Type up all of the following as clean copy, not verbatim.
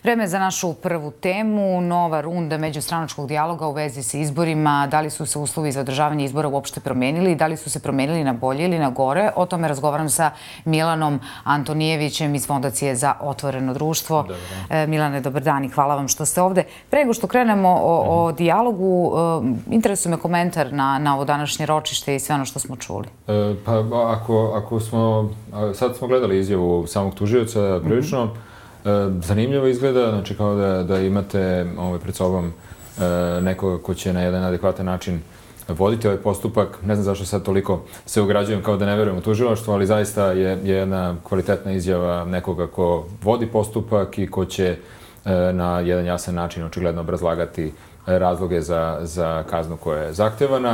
Vreme za našu prvu temu, nova runda međustranačkog dijaloga u vezi sa izborima. Da li su se uslovi za održavanje izbora uopšte promenili? Da li su se promenili na bolje ili na gore? O tome razgovaram sa Milanom Antonijevićem iz Fondacije za otvoreno društvo. Milane, dobar dan i hvala vam što ste ovde. Pre nego što krenemo o dijalogu, interesuje me komentar na ovo današnje ročište i sve ono što smo čuli. Pa ako smo, sad smo gledali izjavu samog tužioca prilično, zanimljivo izgleda, znači kao da imate pred sobom nekoga ko će na jedan adekvatan način voditi ovaj postupak. Ne znam zašto sad toliko se ugrađujem kao da ne verujem u tužilaštvo, ali zaista je jedna kvalitetna izjava nekoga ko vodi postupak i ko će na jedan jasan način očigledno obrazlagati razloge za kaznu koja je zahtevana.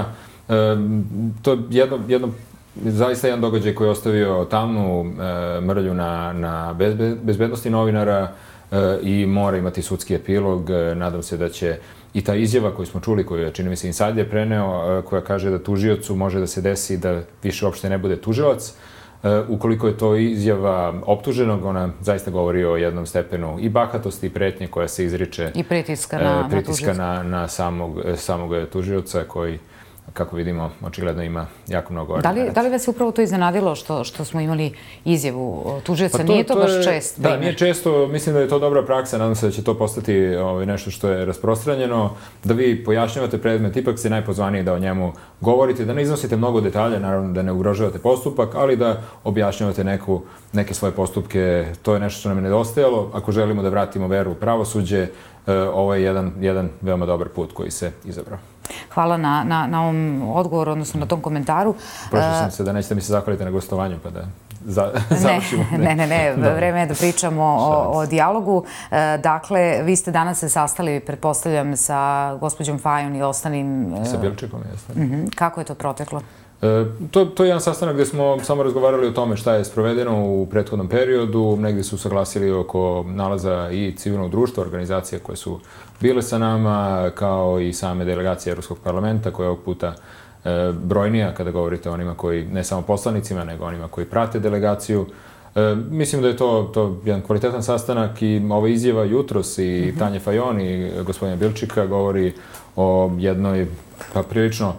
To je zaista jedan događaj koji je ostavio tamnu mrlju na bezbednosti novinara i mora imati sudski epilog. Nadam se da će i ta izjava koju smo čuli, koju je, čini mi se, Insajder preneo, koja kaže da tužiocu može da se desi da više uopšte ne bude tužilac. Ukoliko je to izjava optuženog, ona zaista govori o jednom stepenu i bahatosti i pretnje koja se izriče. I pritiska na samog tužioca koji, kako vidimo, očigledno ima jako mnogo argumenta. Da li vas je upravo to iznenadilo što smo imali izjavu tužioca? Nije to baš čest? Da, nije često. Mislim da je to dobra praksa. Nadam se da će to postati nešto što je rasprostranjeno. Da vi pojašnjavate predmet, ipak ste najpozvaniji da o njemu govorite, da ne iznosite mnogo detalja, naravno da ne ugrožavate postupak, ali da objašnjavate neke svoje postupke. To je nešto što nam je nedostajalo. Ako želimo da vratimo veru u pravosuđe, ovo je jedan veoma dobar put koji se izabrao. Hvala na ovom odgovoru, odnosno na tom komentaru. Prošao sam se da nećete mi se zahvaliti na gostovanju, pa da završimo. Ne, vreme je da pričamo o dijalogu. Dakle, vi ste danas se sastali, pretpostavljam, sa gospođom Fajon i ostalim... Sa Bilčikom, jesno. Kako je to proteklo? To je jedan sastanak gdje smo samo razgovarali o tome šta je sprovedeno u prethodnom periodu. Negdje su saglasili oko nalaza i civilnog društva, organizacije koje su bile sa nama, kao i same delegacije Evropskog parlamenta, koja je ovog puta brojnija kada govorite o onima koji, ne samo poslanicima, nego onima koji prate delegaciju. Mislim da je to jedan kvalitetan sastanak i ova izjava jutros i Tanje Fajon i gospodina Bilčika govori o jednoj prilično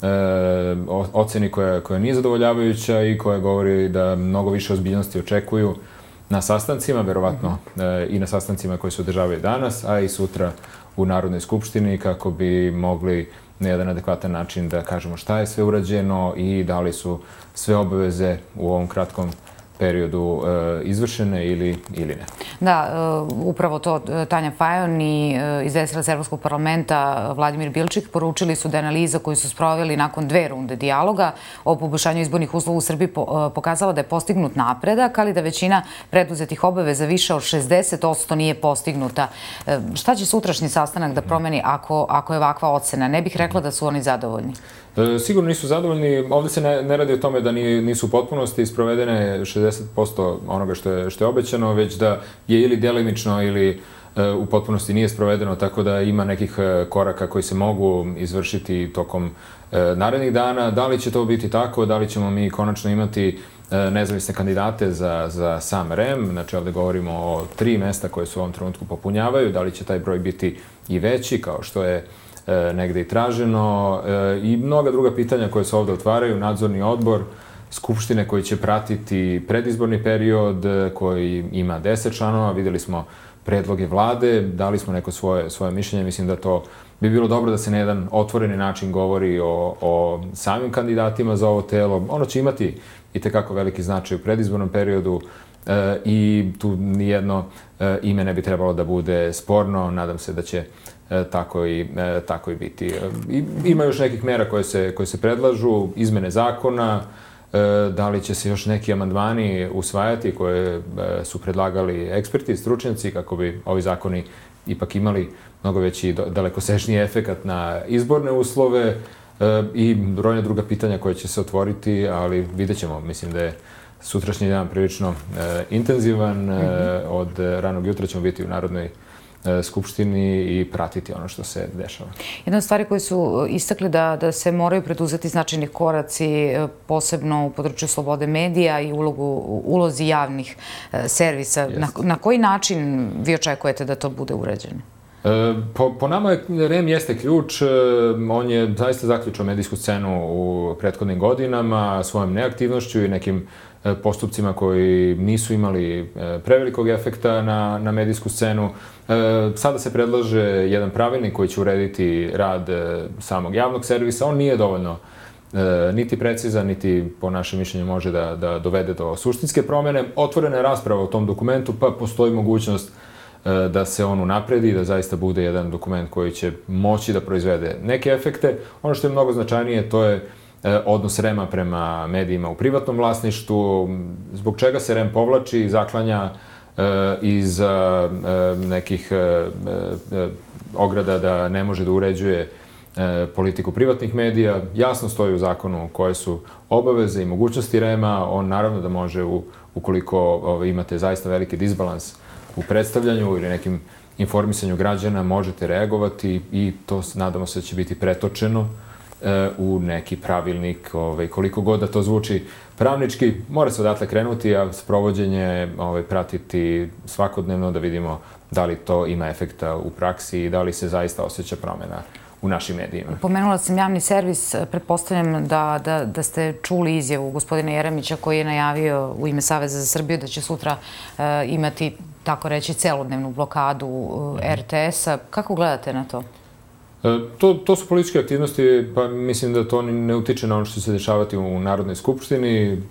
oceni koja nije zadovoljavajuća i koja govori da mnogo više ozbiljnosti očekuju na sastancima, verovatno i na sastancima koji se održavaju danas, a i sutra u Narodnoj skupštini, kako bi mogli na jedan adekvatan način da kažemo šta je sve urađeno i da li su sve obaveze u ovom kratkom periodu izvršene ili ne. Da, upravo to Tanja Fajon i izvestilac Evropskog parlamenta Vladimir Bilčik poručili su da je analiza koju su sproveli nakon 2 runde dijaloga o poboljšanju izbornih uslova u Srbiji pokazala da je postignut napredak, ali da većina preduzetih obaveza više od 60% nije postignuta. Šta će sutrašnji sastanak da promeni ako je ovakva ocena? Ne bih rekla da su oni zadovoljni. Sigurno nisu zadovoljni. Ovdje se ne radi o tome da nisu u potpunosti sprovedene 60% onoga što je obećano, već da je ili djelimično ili u potpunosti nije sprovedeno, tako da ima nekih koraka koji se mogu izvršiti tokom narednih dana. Da li će to biti tako? Da li ćemo mi konačno imati nezavisne kandidate za sam REM? Znači, ovdje govorimo o 3 mesta koje se u ovom trenutku popunjavaju. Da li će taj broj biti i veći, kao što je negde i traženo, i mnoga druga pitanja koje se ovdje otvaraju, nadzorni odbor Skupštine koji će pratiti predizborni period, koji ima 10 članova. Vidjeli smo predloge vlade, dali smo neko svoje mišljenje. Mislim da to bi bilo dobro da se na jedan otvoreni način govori o samim kandidatima za ovo telo. Ono će imati itekako veliki značaj u predizbornom periodu i tu nijedno ime ne bi trebalo da bude sporno. Nadam se da će tako i biti. Ima još nekih mera koje se predlažu, izmene zakona, da li će se još neki amandmani usvajati koje su predlagali eksperti, stručnjaci, kako bi ovi zakoni ipak imali mnogo veći, dalekosežniji efekat na izborne uslove i brojna druga pitanja koje će se otvoriti, ali vidjet ćemo. Mislim da je sutrašnji dan prilično intenzivan. Od ranog jutra ćemo biti u Narodnoj Skupštini i pratiti ono što se dešava. Jedna od stvari koje su istakli da se moraju preduzeti značajni koraci, posebno u području slobode medija i ulozi javnih servisa. Na koji način vi očekujete da to bude urađeno? Po nama REM jeste ključ, on je zaista zaključao medijsku scenu u prethodnim godinama svojom neaktivnošću i nekim postupcima koji nisu imali prevelikog efekta na medijsku scenu. Sada se predlaže jedan pravilnik koji će urediti rad samog javnog servisa. On nije dovoljno niti precizan, niti po našem mišljenju može da dovede do suštinske promene. Otvorena je rasprava o tom dokumentu, pa postoji mogućnost da se on unapredi i da zaista bude jedan dokument koji će moći da proizvede neke efekte. Ono što je mnogo značajnije, to je odnos REM-a prema medijima u privatnom vlasništvu, zbog čega se REM povlači i zaklanja iz nekih ograda da ne može da uređuje politiku privatnih medija. Jasno stoji u zakonu koje su obaveze i mogućnosti REM-a. On naravno da može, ukoliko imate zaista veliki disbalans u predstavljanju ili nekim informisanju građana, možete reagovati i to, nadamo se, će biti pretočeno u neki pravilnik, koliko god da to zvuči pravnički. Mora se odatle krenuti, a sprovođenje pratiti svakodnevno da vidimo da li to ima efekta u praksi i da li se zaista osjeća promena u našim medijima. Pomenula sam javni servis, pretpostavljam da ste čuli izjavu gospodina Jeremića koji je najavio u ime Saveza za Srbiju da će sutra imati, tako reći, celodnevnu blokadu RTS-a. Kako gledate na to? To su političke aktivnosti, pa mislim da to ne utiče na ono što će se dešavati u Narodnoj skupštini.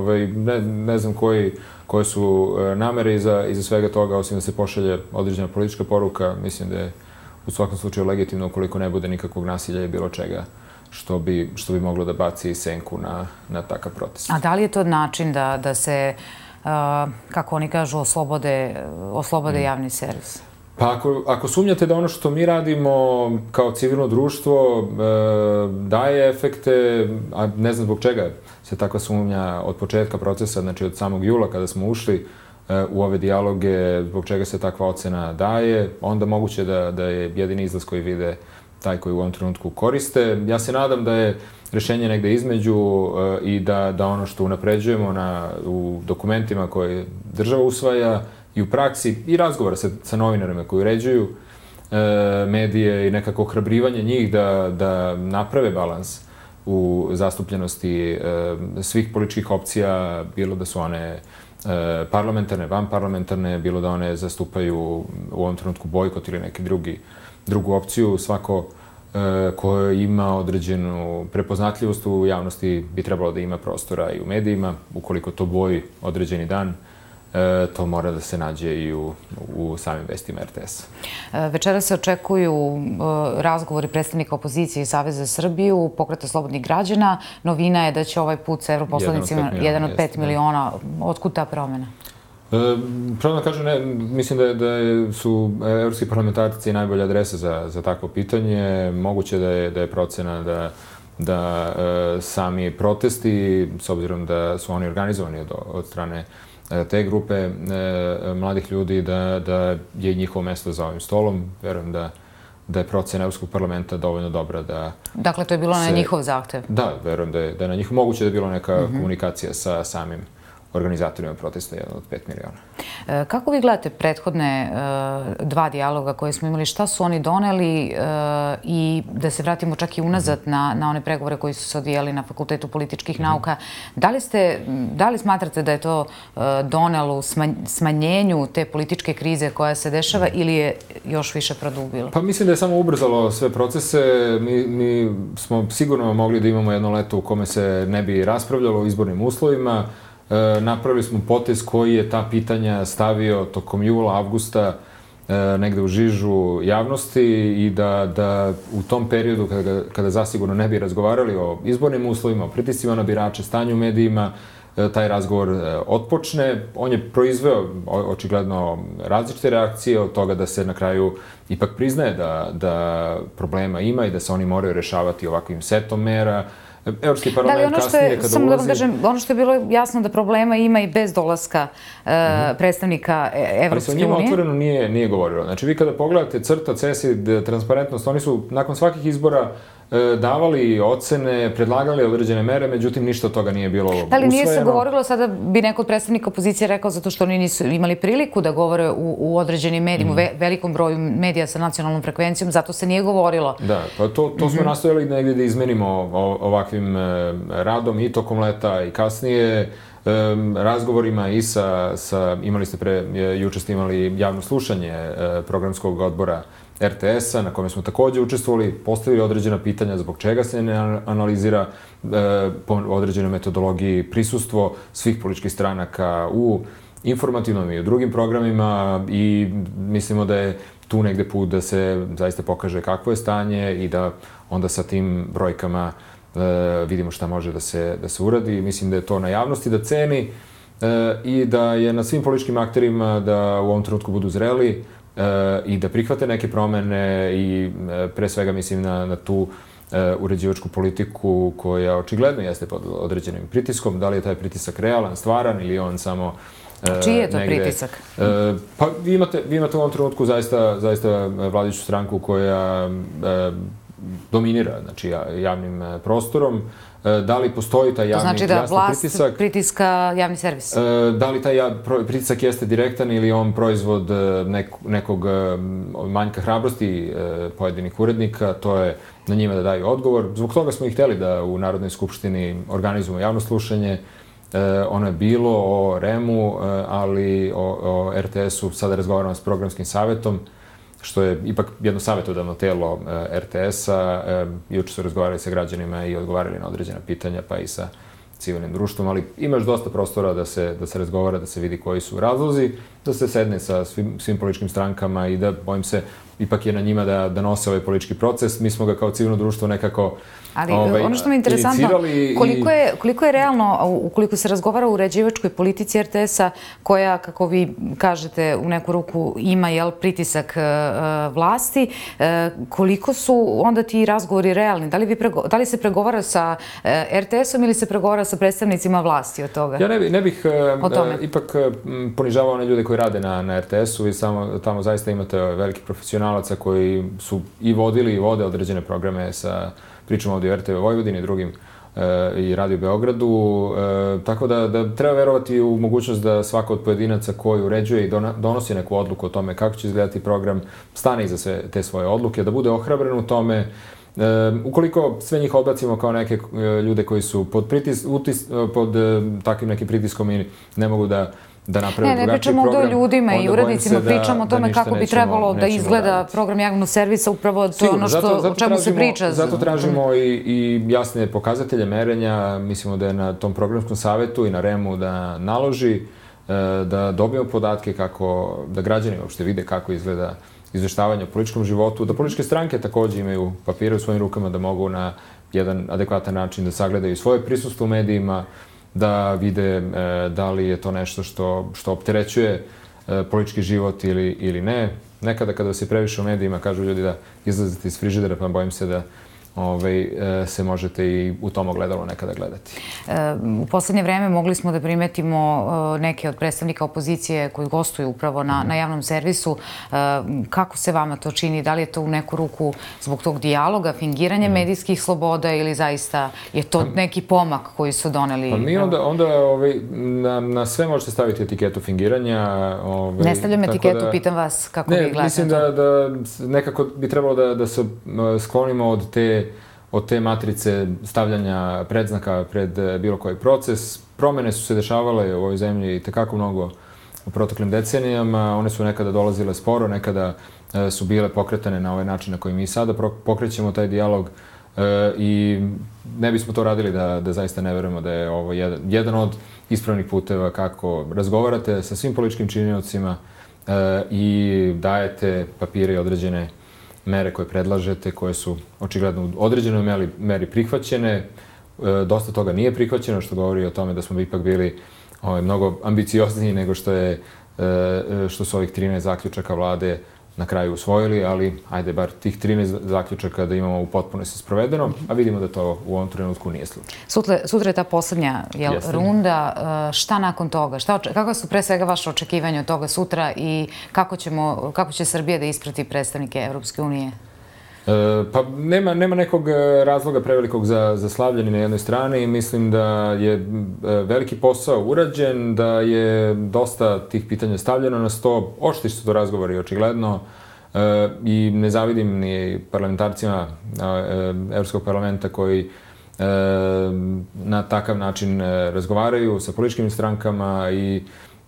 Ne znam koje su namere iza svega toga, osim da se pošalje određena politička poruka. Mislim da je u svakom slučaju legitimno ukoliko ne bude nikakvog nasilja i bilo čega što bi moglo da baci senku na takav protest. A da li je to način da se, kako oni kažu, oslobode javni servis? Pa ako sumnjate da ono što mi radimo kao civilno društvo daje efekte, a ne znam zbog čega se takva sumnja od početka procesa, znači od samog jula kada smo ušli u ove dijaloge, zbog čega se takva ocena daje, onda moguće da je jedini izlaz koji vide taj koji u ovom trenutku koriste. Ja se nadam da je rešenje negde između i da ono što unapređujemo u dokumentima koje država usvaja i u praksi i razgovora sa novinarima koji uređuju medije i nekako ohrabrivanje njih da naprave balans u zastupljenosti svih političkih opcija, bilo da su one parlamentarne, vanparlamentarne, bilo da one zastupaju u ovom trenutku bojkot ili neki drugu opciju. Svako ko ima određenu prepoznatljivost u javnosti bi trebalo da ima prostora i u medijima. Ukoliko to boji određeni dan, to mora da se nađe i u samim vestima RTS-a. Večera se očekuju razgovori predstavnika opozicije i Saveza za Srbiju, Pokreta slobodnih građana. Novina je da će ovaj put sa evroposlanicima 1 od 5 miliona. Otkud ta promena? Pravo da kažem, mislim da su evropski parlamentarci najbolja adresa za takvo pitanje. Moguće da je procena da sami protesti, s obzirom da su oni organizovani od strane te grupe mladih ljudi, da je njihovo mesto za ovim stolom. Verujem da je procena Evropskog parlamenta dovoljno dobra da... Dakle, to je bilo na njihov zahtev? Da, verujem da je na njihov. Moguće da je bilo neka komunikacija sa samim organizatorima protesta 1 od 5 miliona. Kako vi gledate prethodne 2 dijaloga koje smo imali? Šta su oni doneli i da se vratimo čak i unazad na one pregovore koji su se odvijali na Fakultetu političkih nauka? Da li smatrate da je to donelo smanjenju te političke krize koja se dešava ili je još više produbilo? Pa mislim da je samo ubrzalo sve procese. Mi smo sigurno mogli da imamo jedno leto u kome se ne bi raspravljalo o izbornim uslovima. Napravili smo potez koji je ta pitanja stavio tokom jula, avgusta negde u žižu javnosti i da u tom periodu kada zasigurno ne bi razgovarali o izbornim uslovima, o pritiscima na birače, stanju u medijima, taj razgovor otpočne. On je proizveo očigledno različite reakcije od toga da se na kraju ipak priznaje da problema ima i da se oni moraju rešavati ovakvim setom mera Evropski parlament kasnije kada ulazi... Samo da vam kažem, ono što je bilo jasno da problema ima i bez dolaska predstavnika Evropske unije. Ali se o njima otvoreno nije govorilo. Znači, vi kada pogledate CRTA, CESID, Transparentnost, oni su nakon svakih izbora davali ocene, predlagali određene mere, međutim ništa od toga nije bilo usvojeno. Da li nije se govorilo, sada bi neko od predstavnika opozicije rekao zato što oni nisu imali priliku da govore u određenim medijima, u velikom broju medija sa nacionalnom frekvencijom, zato se nije govorilo. Da, pa to smo nastojali negdje da izmenimo ovakvim radom i tokom leta i kasnije, razgovorima i imali ste juče ste imali javno slušanje programskog odbora RTS-a, na kome smo takođe učestvovali, postavili određena pitanja zbog čega se ne analizira po određenoj metodologiji prisustvo svih političkih stranaka u informativnom i u drugim programima i mislimo da je tu negde put da se zaista pokaže kakvo je stanje i da onda sa tim brojkama vidimo šta može da se uradi. Mislim da je to na javnosti da ceni i da je na svim političkim akterima da u ovom trenutku budu zreli i da prihvate neke promene i pre svega mislim na tu uređivačku politiku koja očigledno jeste pod određenim pritiskom. Da li je taj pritisak realan, stvaran ili on samo čiji je to pritisak? Pa vi imate u ovom trenutku zaista vladajuću stranku koja dominira znači, javnim prostorom. Da li postoji taj javni jasni pritisak? To znači da vlast pritiska javni servis? Da li taj pritisak jeste direktan ili on proizvod nekog manjka hrabrosti pojedinih urednika, to je na njima da daju odgovor. Zbog toga smo i hteli da u Narodnoj skupštini organizujemo javno slušanje. Ono je bilo o REM-u, ali o RTS-u sada razgovaramo s programskim savetom, što je ipak jedno savjetodavno telo RTS-a. Juče su razgovarali sa građanima i odgovarali na određena pitanja, pa i sa civilnim društvom, ali imaš dosta prostora da se razgovara, da se vidi koji su razlozi, da se sedne sa svim političkim strankama i da, bojim se, ipak je na njima da nose ovaj politički proces. Mi smo ga kao civilno društvo nekako ali ono što mi je interesantno, koliko je realno, ukoliko se razgovara o uređivačkoj politici RTS-a, koja, kako vi kažete, u neku ruku ima pritisak vlasti, koliko su onda ti razgovori realni? Da li se pregovara sa RTS-om ili se pregovara sa predstavnicima vlasti od toga? Ja ne bih ipak ponižavao one ljude koji rade na RTS-u. Vi tamo zaista imate velikih profesionalaca koji su i vodili i vode određene programe sa pričamo ovdje o RTV Vojvodini i drugim i Radio Beogradu, tako da treba verovati u mogućnost da svako od pojedinaca koji uređuje i donosi neku odluku o tome kako će izgledati program, stane iza sve te svoje odluke, da bude ohrabren u tome. Ukoliko sve njih odbacimo kao neke ljude koji su pod takvim nekim pritiskom i ne mogu da naprave drugačiji program. Ne pričamo ovdje o ljudima i urednicima, pričamo o tome kako bi trebalo da izgleda program javnog servisa, upravo to je ono o čemu se priča. Zato tražimo i jasne pokazatelje merenja, mislimo da je na tom programskom savetu i na REM-u da naloži, da dobijemo podatke kako, da građani uopšte vide kako izgleda izveštavanje o političkom životu, da političke stranke također imaju papire u svojim rukama da mogu na jedan adekvatan način da sagledaju svoje prisustvo u medijima, da vide da li je to nešto što opterećuje politički život ili ne. Nekada kada se previše u medijima kažu ljudi da izlazite iz frižidera, pa bojim se da se možete i u tom ogledalu nekada gledati. U poslednje vreme mogli smo da primetimo neke od predstavnika opozicije koji gostuju upravo na javnom servisu. Kako se vama to čini? Da li je to u neku ruku zbog tog dijaloga, fingiranja medijskih sloboda ili zaista je to neki pomak koji su doneli? Pa mi onda na sve možete staviti etiketu fingiranja. Ne stavljam etiketu, pitam vas kako vi gledate. Mislim da nekako bi trebalo da se sklonimo od te matrice stavljanja predznaka pred bilo koji proces. Promene su se dešavale u ovoj zemlji tekako mnogo u proteklim decenijama. One su nekada dolazile sporo, nekada su bile pokretane na ovaj način na koji mi sada pokrećemo taj dijalog i ne bismo to radili da zaista ne verujemo da je ovo jedan od ispravnih puteva kako razgovarate sa svim političkim činiocima i dajete papire i određene mere koje predlažete, koje su očigledno u određenoj meri prihvaćene. Dosta toga nije prihvaćeno, što govori o tome da smo ipak bili mnogo ambiciozniji nego što su ovih 13 zaključaka vlade na kraju usvojili, ali ajde bar tih 13 zaključaka da imamo u potpunosti sprovedeno, a vidimo da to u ovom trenutku nije slučaj. Sutra je ta poslednja runda. Šta nakon toga? Kakva su pre svega vaše očekivanja od toga sutra i kako će Srbija da isprati predstavnike Evropske unije? Pa nema nekog razloga prevelikog za slavljanje na jednoj strani i mislim da je veliki posao urađen, da je dosta tih pitanja stavljeno na sto, oštri su to razgovori očigledno i ne zavidim ni parlamentarcima Evropskog parlamenta koji na takav način razgovaraju sa političkim strankama i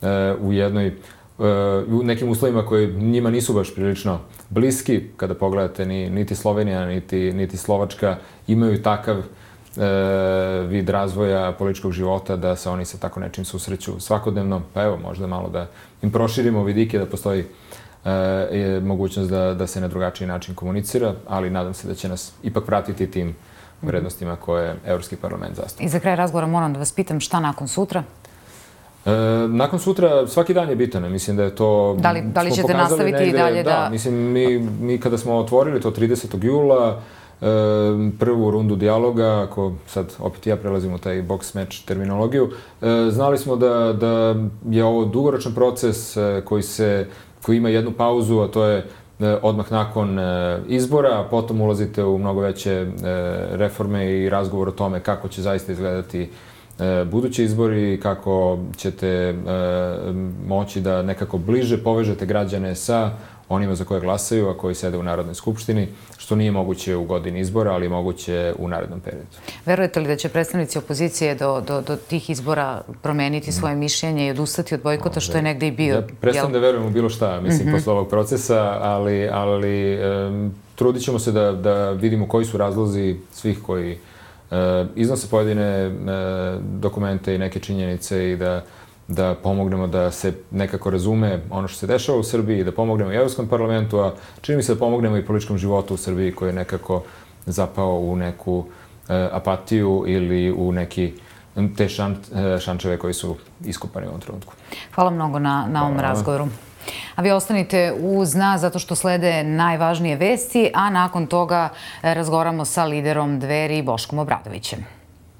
u nekim uslovima koji njima nisu baš prilično bliski, kada pogledate niti Slovenija, niti Slovačka imaju takav vid razvoja političkog života da se oni sa tako nečim susreću svakodnevno, pa evo možda malo da im proširimo vidike, da postoji mogućnost da se na drugačiji način komunicira, ali nadam se da će nas ipak pratiti tim vrednostima koje Evropski parlament zastupa. I za kraj razgovora moram da vas pitam šta nakon sutra? Nakon sutra svaki dan je bitan, mislim da je to... Da li ćete nastaviti i dalje da... Da, mislim, mi kada smo otvorili to 30. jula, prvu rundu dijaloga, ako sad opet ja prelazim u taj box match terminologiju, znali smo da je ovo dugoročan proces koji ima jednu pauzu, a to je odmah nakon izbora, a potom ulazite u mnogo veće reforme i razgovor o tome kako će zaista izgledati budući izbori, kako ćete moći da nekako bliže povežete građane sa onima za koje glasaju, a koji sede u Narodnoj skupštini, što nije moguće u godini izbora, ali moguće u narednom periodu. Verujete li da će predstavnici opozicije do tih izbora promeniti svoje mišljenje i odustati od bojkota, što je negde i bio? Ja prestam da verujem u bilo šta, mislim, posle ovog procesa, ali trudit ćemo se da vidimo koji su razlozi svih koji iznose pojedine dokumente i neke činjenice i da pomognemo da se nekako razume ono što se dešava u Srbiji, da pomognemo i Evropskom parlamentu, a čini mi se da pomognemo i političkom životu u Srbiji koji je nekako zapao u neku apatiju ili u neki te šančeve koji su iskopani u ovom trenutku. Hvala mnogo na ovom razgovoru. A vi ostanite uz nas zato što slede najvažnije vesti, a nakon toga razgovaramo sa liderom Dveri Boškom Obradovićem.